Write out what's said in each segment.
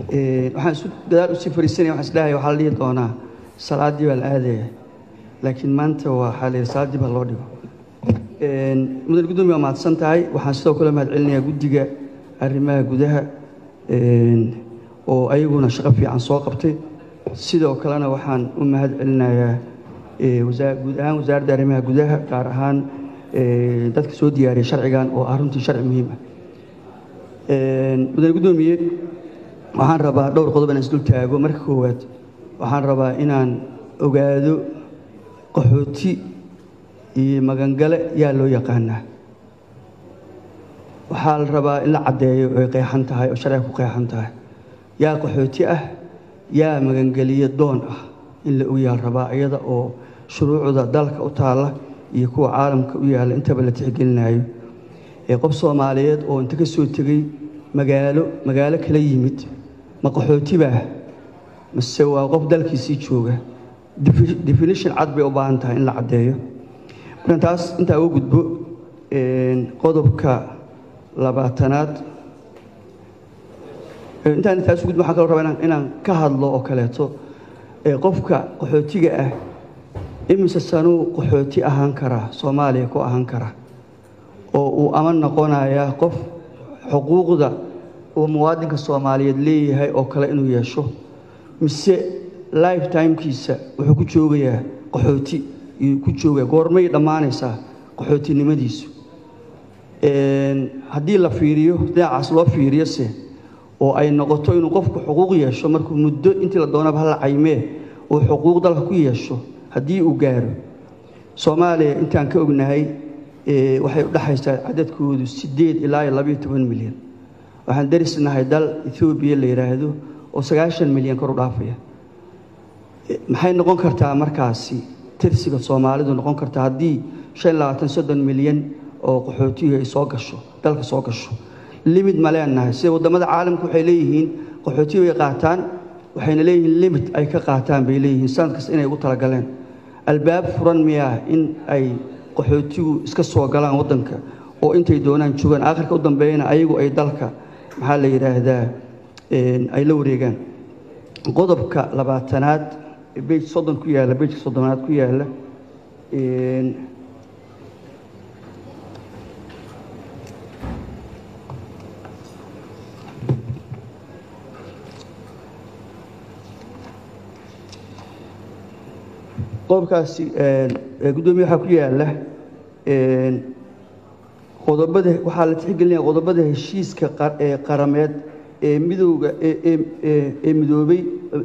waxaan isku dadaal u sii fariisanaya waxaan isleeyahay waxaa la dhihi doonaa salaadii baa la aadaya laakiin maanta waxaa la yidhi salaadii baa loo dhigo mudane gudoomiye waa mahadsan tahay waxaan sidoo kale mahad celinayaa guddiga arrimaha gudaha oo ayaguna shaqo fiican soo qabtay sidoo kalena waxaan u mahad celinayaa guud ahaan wasaaradda arrimaha gudaha gaar ahaan dadka soo diyaariyay sharcigan oo ah runtii sharci muhiim ah mudane gudoomiye waxaan rabaa dhowr qodob inaan isdul taago marka koowaad waxaan rabaa inaan ogaado qaxooti iyo magangale yaa loo yaqaanaa waxaa la rabaa in la caddeeyo oo ay qeexan tahay oo sharciga ku qeexan tahay yaa qaxooti ah yaa magangeliye doon ah in la ogyaal rabaa iyada oo shuruucda dalka u taalla iyo kuwa caalamka u yaalla intaba la tixgelinayo qof Soomaaliyeed oo inta ka soo tegay magaalo kala yimid ma qaxooti baa mise waa qof dalkiisii jooga definition cad bay u baahan tahay in la caddeeyo intaas inta ugu gudbo qodobka 20aad intaan taas ugu gudbo waxa kale rabaa inaan ka hadlo oo kaleeto qofka qaxootiga ah imise sano qaxooti ahaan kara Soomaaliya ku ahaan kara oo uu aman noqonayaa qof xuquuqda oo muwaadinka Soomaaliyeed leeyahay oo kale inuu yeesho mise lifetime-kiisa wuxuu ku joogayaa qaxooti ku joogaa goormay dhamaanaysaa qaxootinimadiisu haddii la fiiriyo dhinacaas loo fiiriyo se oo ay noqoto inuu qofku xuquuq yeesho markuu muddo intii la doonaba hal caymee oo xuquuq dalka ku yeesho haddii uu gaaro Soomaaliya intaan ka ognahay waxay u dhaxaysaa cadadkoodu 8 ilaa 12 milyan waxaan darisnahay dal Ethiopia la yiraahdo oo 9 milyan kor u dhaafaya maxay noqon kartaa markaasi tirsiga Soomaalidu noqon kartaa haddii 25 milyan oo qaxootiga ay soo gasho dalka soo gasho limit ma leenahay sida wadamada caalamka waxay leeyihiin qaxootiga ay qaataan waxayna leeyihiin limit ay ka qaataan bay leeyihiin sanadkaas inay ugu tala galeen albaab furan miyaa in ay qaxootigu iska soo galaan wadanka oo intay doonaan joogan aakhirka u dambeeyana ayagu ay dalka maxaa la yiraahdaa ay la wareegaan qodobka 20aad page 30 ku yaala page 30aad ku yaala qodobkaasi gudoomiye waxa ku yaala qodobada waxaa la tixgelinayaa qodobada heshiiska qarameed midowga midoobay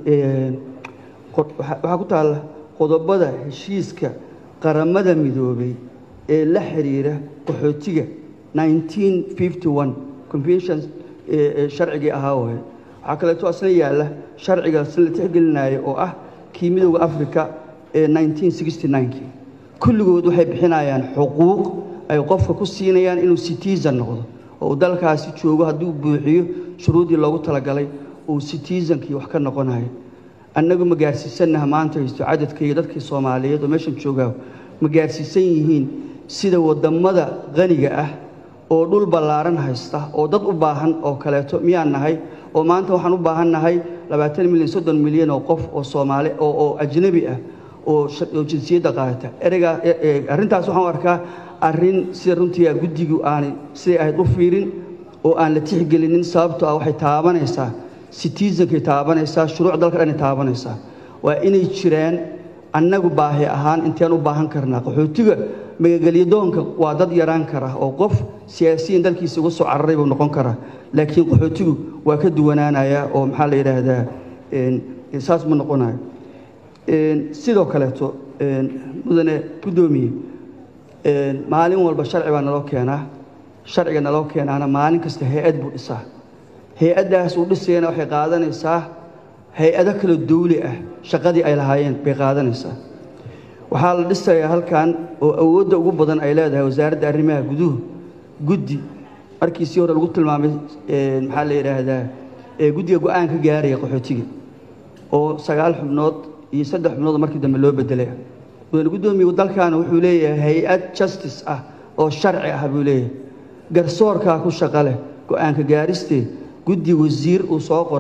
waxaa ku taala qodobada heshiiska qaramada midoobay la xiriira qaxootiga 1951 convention sharcigii ahaa waxaa kaleeto asna yaala sharciga la tixgelinayo oo ah kii midowga Afrika 1969 kulligood waxay bixinayaan xuquuq ay qofka ku siinayaan inuu citizen noqdo oo dalkaasi joogo hadduu buuxiyo shuruudii loogu talagalay oo citizenkii wax ka noqonayo annagu ma gaarsiisanaha maanta haysto cadadkayga dadkii Soomaaliyeed oo meeshan jooga ma gaarsiisan yihiin sida wadamada qaniga ah oo dhul ballaaran haysta oo dad u baahan oo kaleeto miyaan nahay oo maanta waxaan u baahannahay 20 milyan 30 milyan oo qof oo Soomaali oo ajnabi ah oo jinsiyadda qaata ereyga arrintaas waxaan arkaa arrin si runtii guddigu aan si ay u fiirin oo aan la tixgelinin sababtoo ah waxay taabanaysaa citizenka taabanaysaa shuruuc dalka dhan taabanaysaa waa inay jiraan annagu baahi ahaan intaan u baahan karnaa qaxootiga magageliyadoonka waa dad yaraan kara oo qof siyaasiyiin dalkiisa uga soo cararay buu noqon karaa laakiin qaxootigu waa ka duwanaanaya oo maxaa la yiraahdaa saas ma noqonayo sidoo kaleeto mudane gudoomiye maalin walba sharci baa naloo keenaa sharciga naloo keenaana maalin kasta hay'ad buu dhisaa hay'adaas uu dhisayna waxay qaadanaysaa hay'ado kala dawli ah shaqadii ay lahaayeen bay qaadanaysaa waxaa la dhisayaa halkan oo awoodda ugu badan ay leedahay wasaaradda arrimaha guduhu guddi markiisii hore lagu tilmaamay maxaa la yiraahdaa guddiga go'aan ka gaaraya qaxootiga oo 9 xubnood iyo 3 xubnood markii dambe loo bedelay gudoomiye dalkan wuxuu leeyahay hay'ad justice ah oo sharci ah buu leeyahay garsoorka ku shaqo leh go'aan ka gaaristee guddi wasiir uu soo qoray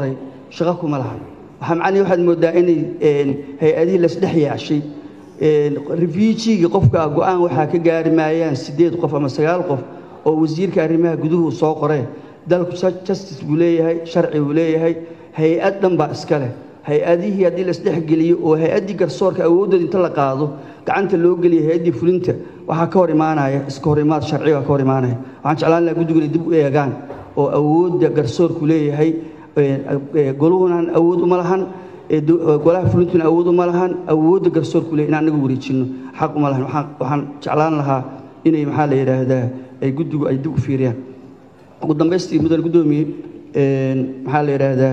shaqo kuma lahan waxa macnaheedu waxaad moodaa inay hay-adihii la isdhex yaashay refugee qofka go'aan waxa ka gaari maayaan 8 qof ama 9 qof oo wasiirka arrimaha guduhu soo qoray dalku justice buu leeyahay sharci buu leeyahay hay-ad dhan baa iska leh hay-adihii haddii la isdhex geliyo oo hay-addii garsoorka awoodooda inta la qaado gacanta loo geliyo hay-addii fulinta waxaa ka hor imaanaya iska hor imaad sharciga ka hor imaanaya waxaan jeclaan lahaa guddigu inay dib u eegaan oo awoodda garsoorku leeyahay goluhunan awood uma lahan golaha fulintuna awood uma lahan awoodda garsoorku leeyahay inaan anagu wareejinno xaq uma lahan waxaan jeclaan lahaa inay maxaa la yidhaahdaa ay guddigu ay dib u fiiriyaan ugu dambaystii mudan guddoomiye maxaa la yidhaahdaa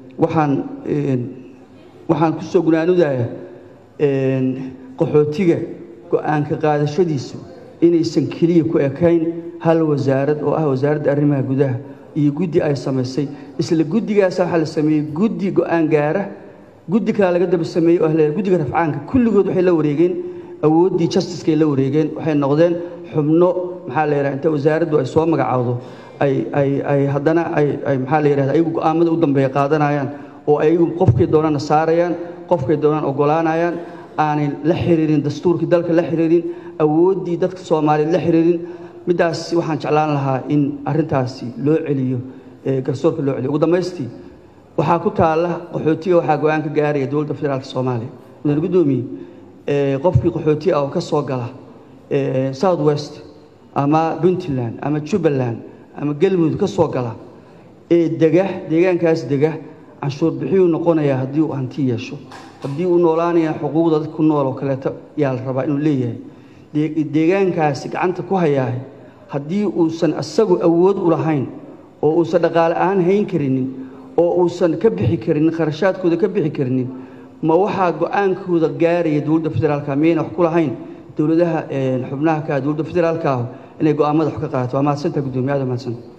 waxaan ku soo gunaanudaya qaxootiga go'aanka qaadashadiisu inaysan keliya ku ekayn hal wasaarad oo ah wasaaradda arrimaha gudaha iyo guddi ay samaysay isla guddigaas waxa la sameeyay guddi go'aan gaara guddi kale laga daba sameeyay oo ah guddiga rafcaanka kulligood waxay la wareegeen awooddii justice-kay la wareegeen waxay noqdeen xubno maxaa la yidhahdaa inta wasaaraddu ay soo magacaawdo ay haddana ay maxaa la yidhahdaa ayagu go'aamada u dambeeya qaadanayaan oo ayagu qofkay doonana saarayaan qofkay doonaan ogolaanayaan aanay la xiriirin dastuurkii dalka la xiriirin awooddii dadka Soomaaliyeed la xiriirin midaas waxaan jeclaan lahaa in arrintaasi loo celiyo garsoorka loo celiyo ugu dambaystii waxaa ku taala qaxootiga waxaa go'aan ka gaaraya dowladda federaalka Soomaaliya mudan guddoomiye qofkii qaxooti ah oo ka soo gala South West ama Puntland ama Jubaland ama galmudug ka soo gala deegaankaas dega canshuur bixiyuu noqonayaa haddii uu hanti yeesho haddii uu noolaanaya xuquuqda dadka ku nool oo kaleeto yaa la rabaa inuu leeyahay deegaankaasi gacanta ku hayaa haddii uusan asagu awood u lahayn oo uusan dhaqaale ahaan hayn karinin oo uusan ka bixi karinin kharashaadkooda ka bixi karinin ma waxaa go'aankooda gaaraya dowladda federaalka miyayna wax ku lahayn dowladaha xubnaha ka dowladda federaalka inay go'aamada wax ka qaato waa mahadsantahay guddoomiye aad mahadsan